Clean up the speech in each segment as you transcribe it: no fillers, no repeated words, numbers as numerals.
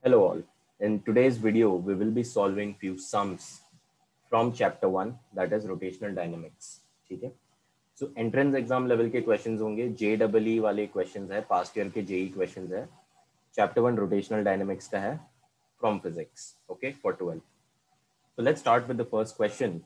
Hello all. In today's video, we will be solving few sums from chapter 1 that is rotational dynamics. ठीक है? So entrance exam level के questions होंगे, JEE वाले questions है, past year के JEE questions है. Chapter 1 rotational dynamics का है from physics, okay, for 12. So let's start with the first question.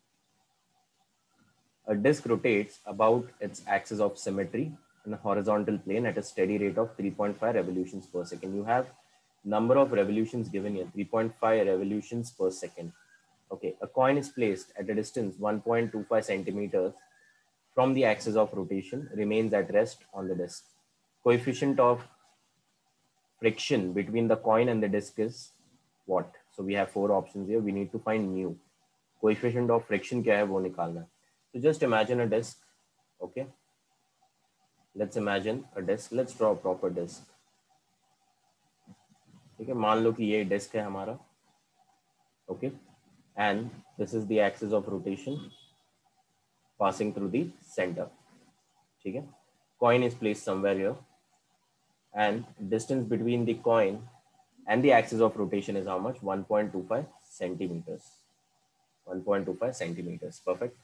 A disk rotates about its axis of symmetry in a horizontal plane at a steady rate of 3.5 revolutions per second. You have number of revolutions given here, 3.5 revolutions per second. Okay, a coin is placed at a distance 1.25 centimeters from the axis of rotation, remains at rest on the disk. Coefficient of friction between the coin and the disk is what? So we have four options here. We need to find mu. Coefficient of friction क्या है वो निकालना है. So just imagine a disk. Okay. Let's imagine a disk. Let's draw a proper disk. ठीक है, मान लो कि ये डिस्क है हमारा. Okay. And this is the axis of rotation passing through the center. ठीक है. Coin is placed somewhere here. And distance between the coin and the axis of rotation is how much? 1.25 centimeters. 1.25 centimeters. Perfect.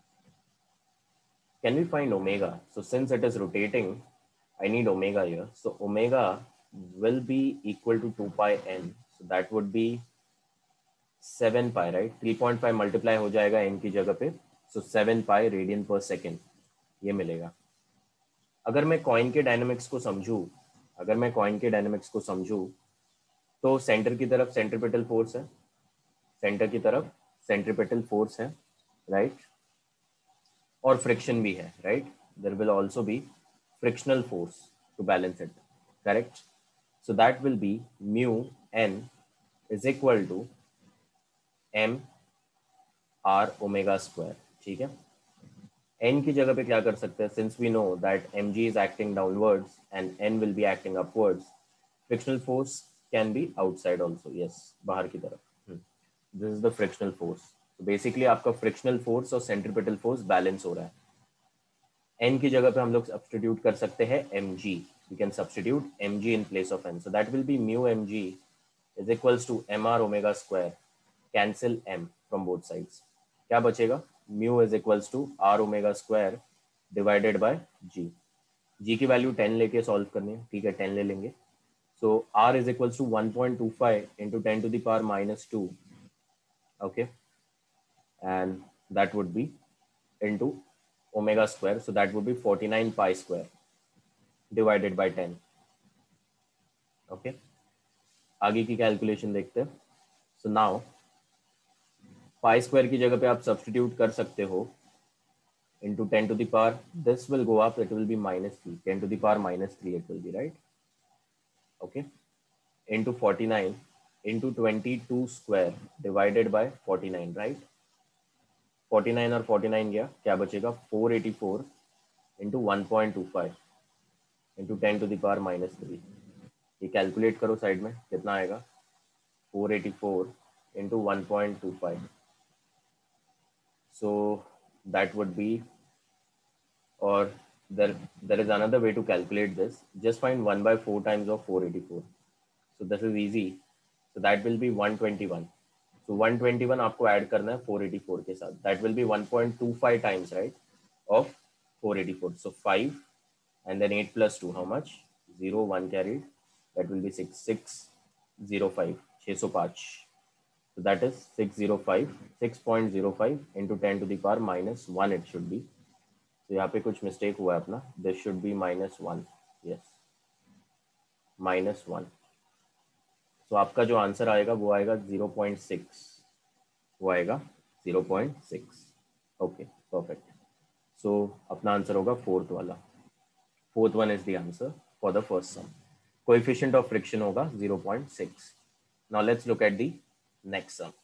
Can we find omega? So since it is rotating, I need omega here. So omega will be equal to 2 pi n. So that would be 7 pi, right? 3.5 multiply हो जाएगा n की जगह पे. So 7 pi radian per second ये मिलेगा. अगर मैं coin के डायनामिक्स को समझूं, तो सेंटर की तरफ सेंट्रीपिटल फोर्स है, राइट, और फ्रिक्शन भी है, right. There will also be frictional force to balance it, correct. So that will be mu n is equal to m r omega square. ठीक है. n की जगह पे क्या कर सकते हैं, since we know that mg is acting downwards and n will be acting upwards, frictional force can be outside also. Yes, बाहर की तरफ. This is the frictional force. तो बेसिकली आपका फ्रिक्शनल फोर्स और सेंट्रीपिटल फोर्स बैलेंस हो रहा है. n की जगह पे हम लोग सब्स्टिट्यूट कर सकते हैं mg. We can substitute mg in place of n. So that will be mu mg is equals to mr omega square. Cancel m from both sides. क्या बचेगा? Mu is equals to r omega square divided by g. g की value 10 लेके solve करनी है. ठीक है, 10 ले लेंगे. So r is equals to 1.25 into 10 to the power minus 2. Okay. And that would be into omega square. So that would be 49 pi square divided by 10. Okay. आगे की कैलकुलेशन देखते हैं. So now pi square की जगह पे आप substitute कर सकते हो into 10 to the power. This will go up. It will be minus 3. 10 to the power minus 3 it will be, right? Okay. Into 49 into 22 square divided by 49, right? 49 और 49 गया, क्या बचेगा? 484 into 1.25 into 10 to the power minus 3. ये calculate करो side में, कितना आएगा? 484 into 1.25. So that would be, or there is another way to calculate this. Just find 1 by 4 times of 484. So this is easy. So that will be 121. So 121 आपको add करना है 484 के साथ. That will be 1.25 times, right, of 484. So 5 and then 8 plus 2, how much? 0, 1 carried. That will be 6. 605. 605. So that is 605. 6.05 into 10 to the power minus 1 it should be. So यहाँ पे कुछ mistake हुआ है अपना. This should be minus 1. Yes. Minus 1. तो आपका जो answer आएगा वो आएगा 0.6. वो आएगा 0.6. Okay, perfect. सो अपना आंसर होगा फोर्थ वाला. Fourth one is the answer for the first sum. Coefficient of friction होगा 0.6. Now let's look at the next sum.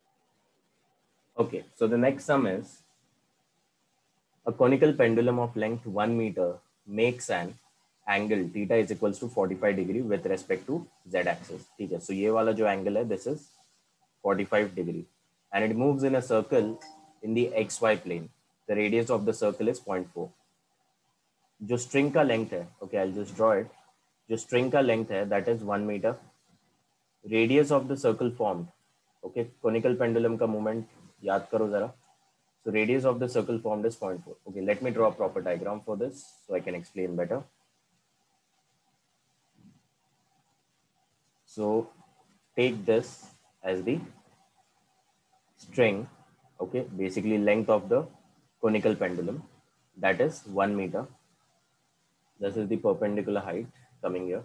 Okay, so the next sum is a conical pendulum of length 1 meter makes an angle theta is equals to 45 degree with respect to z axis. ठीक है, so ये वाला जो angle है this is 45 degree and it moves in a circle in the xy plane. The radius of the circle is 0.4. जो string का length है, okay, I'll just draw it. जो string का length है that is 1 meter. Radius of the circle formed, okay, conical pendulum का movement याद करो जरा. So radius of the circle formed is 0.4. Okay, let me draw a proper diagram for this so I can explain better. So take this as the string, okay, basically length of the conical pendulum, that is 1 meter. This is the perpendicular height coming here.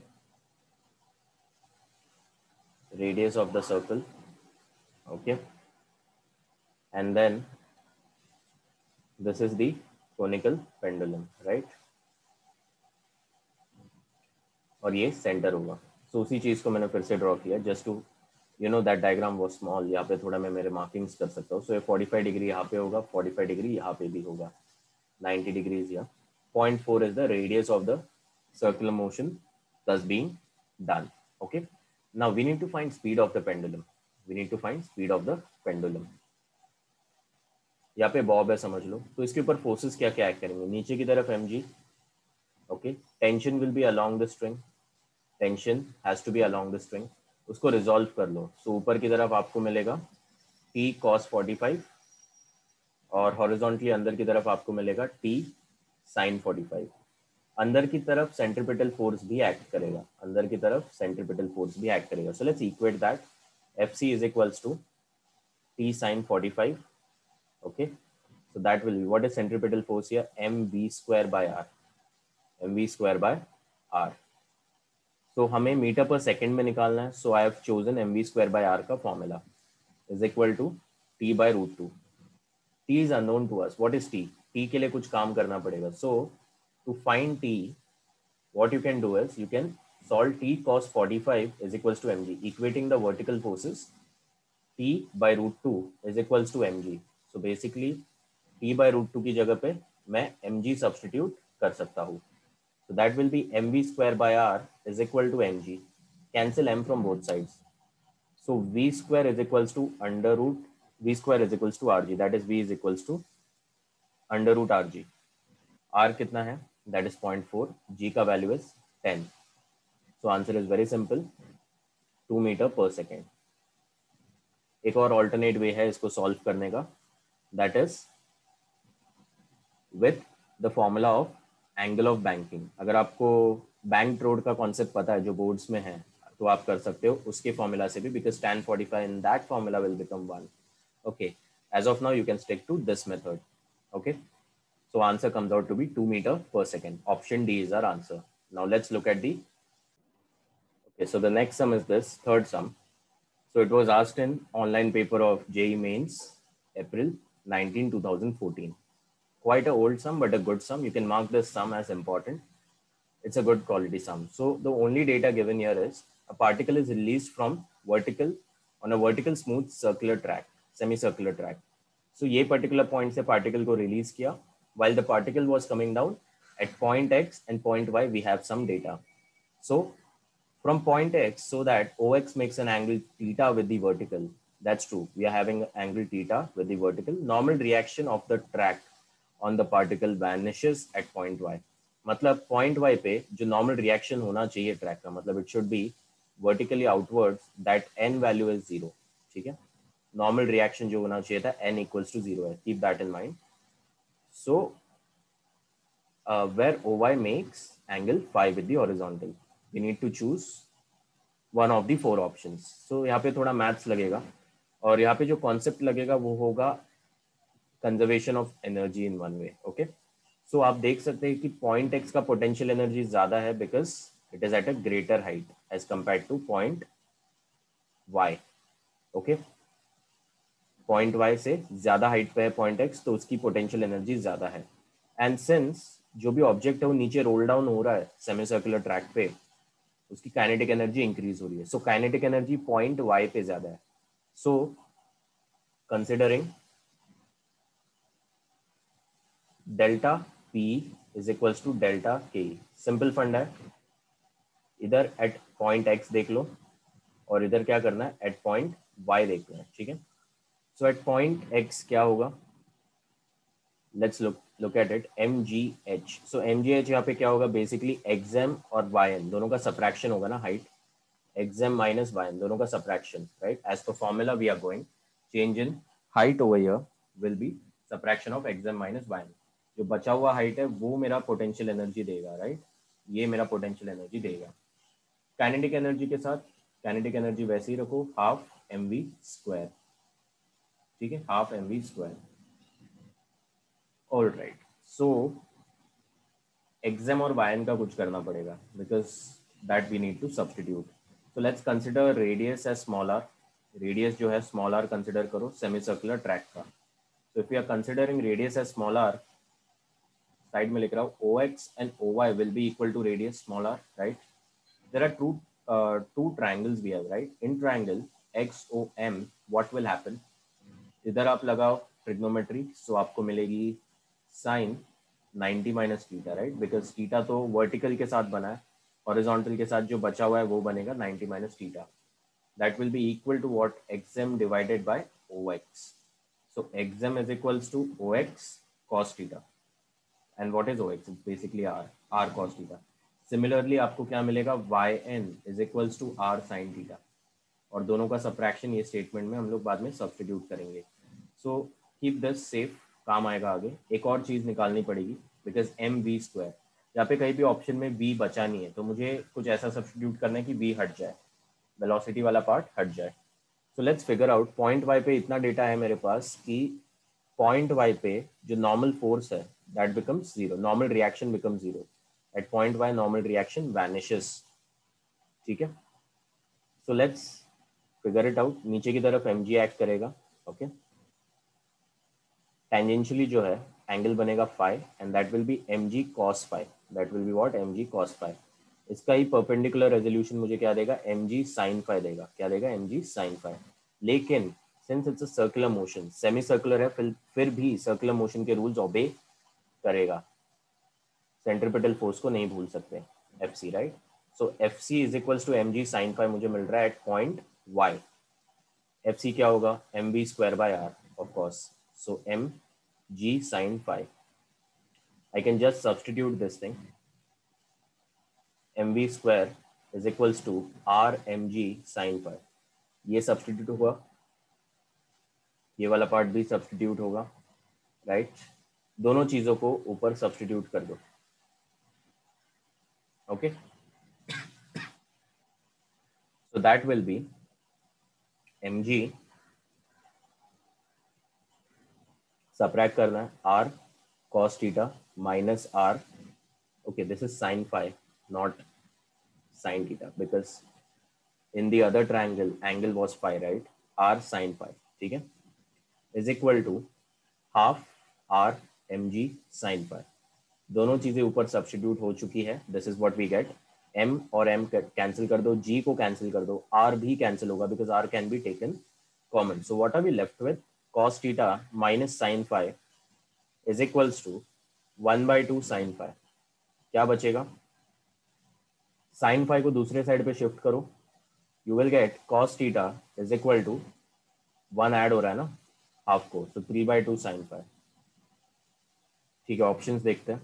Radius of the circle, okay, and then this is the conical pendulum, right? और ये centre होगा. सो उसी चीज को मैंने फिर से draw किया just to you know that diagram was small. यहाँ पे थोड़ा मैं मेरे मार्किंग्स कर सकता हूँ. सो ये 45 डिग्री यहाँ पे होगा, 45 डिग्री यहाँ पे भी होगा, 90 डिग्रीज यहाँ. 0.4 is the radius of the circular motion thus being done. Okay, now we need to find speed of the pendulum. We need to find speed of the pendulum. यहाँ पे बॉब है समझ लो. तो इसके ऊपर फोर्सेस क्या क्या एक्ट करेंगे. नीचे की तरफ mg, okay, tension will be along the string, tension has to be along the string. उसको रिजॉल्व कर लो. सो ऊपर की तरफ आपको मिलेगा t cos 45 और हॉरिजॉन्टली अंदर की तरफ आपको मिलेगा t sin 45. अंदर की तरफ सेंट्रीपिटल फोर्स भी एक्ट करेगा, अंदर की तरफ सेंट्रीपिटल फोर्स भी एक्ट करेगा. So let's equate that. Fc is equals to t sin 45. Okay, so that will be, what is centripetal force here, mv square by r, mv square by r. So हमें meter पर second में निकालना है. So I have chosen mv square by r का formula is equal to t by root two. t is unknown to us. What is t? t के लिए कुछ काम करना पड़ेगा. So to find t, what you can do is you can solve t cos 45 is equals to mg, equating the vertical forces. t by root 2 is equals to mg. So basically t by root 2 की जगह पे मैं mg substitute कर सकता हूँ. So that will be mv square by r is equal to mg. Cancel m from both sides. So v square is equals to under root, v square is equals to rg, that is v is equals to under root rg. r कितना है, that is 0.4, g का value is 10. So answer is very simple, 2 meter per second. एक और alternate way है इसको solve करने का, that is with the formula of angle of banking. अगर आपको banked road का concept पता है जो boards में है तो आप कर सकते हो उसके formula से भी, because tan 45 in that formula will become 1. Okay, as of now you can stick to this method. Okay, so answer comes out to be 2 meter per second. Option D is our answer. Now let's look at the, okay, so the next sum is this third sum. So it was asked in online paper of JEE Mains, April 19, 2014. Quite a old sum, but a good sum. You can mark this sum as important. It's a good quality sum. So the only data given here is a particle is released from vertical on a vertical smooth circular track, semicircular track. So ये particular point से particle को release किया. While the particle was coming down at point X and point Y, we have some data. So from point X, so that OX makes an angle theta with the vertical. That's true. We are having angle theta with the vertical. Normal reaction of the track on the particle vanishes at point Y. मतलब point Y पे जो normal reaction होना चाहिए track का, मतलब it should be vertically outwards, that n value is 0. ठीक है, normal reaction जो होना चाहिए था n equals to 0 है. Keep that in mind. So where OY makes angle phi with the horizontal, we need to choose one of the 4 options. So यहाँ पे थोड़ा मैथ्स लगेगा और यहाँ पे जो कॉन्सेप्ट लगेगा वो होगा conservation of energy in one way. Okay, so आप देख सकते हैं कि पॉइंट एक्स का पोटेंशियल एनर्जी ज्यादा है because it is at a greater height as compare to point Y. Okay, point Y से ज्यादा हाइट पे है पॉइंट एक्स, तो उसकी पोटेंशियल एनर्जी ज्यादा है. एंड सिंस जो भी ऑब्जेक्ट है वो नीचे रोल डाउन हो रहा है सेमी सर्कुलर ट्रैक पे, उसकी काइनेटिक एनर्जी इंक्रीज हो रही है. So kinetic energy point Y पे ज्यादा है. So considering delta P is equals to delta K. Simple fund है, इधर एट पॉइंट एक्स देख लो और इधर क्या करना है एट पॉइंट वाई देखना है. ठीक है, सो एट पॉइंट एक्स क्या होगा, let's look at it, M G H. So M G H यहाँ पे क्या होगा, बेसिकली एक्सएम और वाई एन दोनों का सब्ट्रैक्शन होगा ना हाइट. xm minus yn, दोनों का subtraction, right? As per formula we are going, change in height over here will be subtraction of xm minus yn. जो बचा हुआ height है वो मेरा potential energy देगा, right? ये मेरा potential energy देगा. Kinetic energy के साथ kinetic energy वैसे ही रखो, half mv square, ठीक है, half mv square. All right, so xm और yn का कुछ करना पड़ेगा because that we need to substitute. So let's consider radius as small r. Radius जो है small r consider करो semicircular track का. So if we are considering radius as small r, side में लिख रहा हूँ OX and OY will be equal to radius small r, right? There are two triangles we have, right? In triangle XOM, what will happen? इधर आप लगाओ trigonometry, so आपको मिलेगी sin 90 minus theta, right? Because theta तो vertical के साथ बना है, horizontal के साथ जो बचा हुआ है वो बनेगा 90 minus theta. That will be equal to what? xm divided by OX. So xm is equals to OX cos theta. And what is OX? It's basically r cos theta. Similarly आपको क्या मिलेगा? yn is equals to r sin theta. और दोनों का subtraction ये statement में हम लोग बाद में substitute करेंगे. So keep this safe, काम आएगा आगे. एक और चीज़ निकालनी पड़ेगी because mv square, यहाँ पे कहीं भी ऑप्शन में v बचा नहीं है तो मुझे कुछ ऐसा सब्स्टिट्यूट करना है कि v हट जाए, वेलोसिटी वाला पार्ट हट जाए. So let's figure out. Point y पे इतना डेटा है मेरे पास कि पॉइंट y पे जो नॉर्मल फोर्स है that becomes zero, normal reaction becomes zero. At point y normal reaction vanishes, ठीक है. So let's figure it out. नीचे की तरफ mg एक्ट करेगा, ओके. टेंजेंशियली जो है एंगल बनेगा phi and that will be mg cos phi. That will be what? mg cos phi. इसका ही परपेंडिकुलर रेजोल्यूशन मुझे क्या देगा? mg sin फाई देगा. क्या देगा? mg sin phi. लेकिन since it's a circular motion, semi circular है, फिर भी सर्कुलर मोशन के रूल्स ओबे करेगा. सेंट्रीपिटल फोर्स को नहीं भूल सकते, fc, right. So fc is equals to mg sin phi मुझे मिल रहा है एट पॉइंट y. fc क्या होगा? mv square by r, of course. So mg sin phi. I can just substitute this thing. mv square is equals to r mg sin phi. ये substitute होगा, ये वाला पार्ट भी substitute होगा, right. दोनों चीजों को ऊपर सब्सटीट्यूट कर दो, okay. So that will be mg, subtract करना है r cos theta minus r, okay, this is sin phi, not sin theta, because in the other triangle angle was phi, right? r sin phi, ठीक है, is equal to half r mg sin phi. दोनों चीजें ऊपर substitute हो चुकी है. This is what we get. m और m cancel कर दो, g को कैंसिल कर दो, r भी कैंसिल होगा because r can be taken common. So what are we left with? cos theta minus sin phi is equals to 1/2 sin phi. क्या बचेगा? sin phi को दूसरे साइड पे शिफ्ट करो, you will get cos theta is equal to 1 add हो रहा है ना हाफ को, so 3/2 sin phi. ठीक है, ऑप्शंस देखते हैं.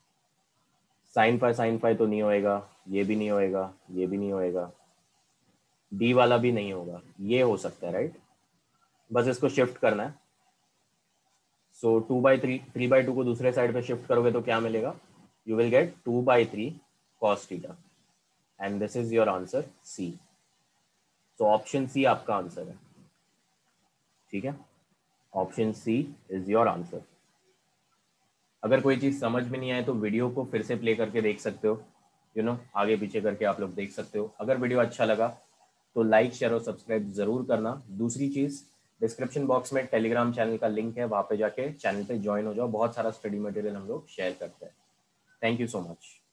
sin phi तो नहीं होएगा, ये भी नहीं होएगा, ये भी नहीं होएगा, डी वाला भी नहीं होगा, ये हो सकता है, राइट. बस इसको शिफ्ट करना है. सो 2/3, 3/2 को दूसरे साइड पे शिफ्ट करोगे तो क्या मिलेगा? You will get 2/3 cos theta and this is your answer C. So option C आपका आंसर है, ठीक है. Option C is your answer. अगर कोई चीज समझ में नहीं आए तो वीडियो को फिर से प्ले करके देख सकते हो, आगे पीछे करके आप लोग देख सकते हो. अगर वीडियो अच्छा लगा तो लाइक, शेयर और सब्सक्राइब जरूर करना. दूसरी चीज, डिस्क्रिप्शन बॉक्स में टेलीग्राम चैनल का लिंक है, वहां पे जाके चैनल पे ज्वाइन हो जाओ. बहुत सारा स्टडी मटेरियल हम लोग शेयर करते हैं. Thank you so much.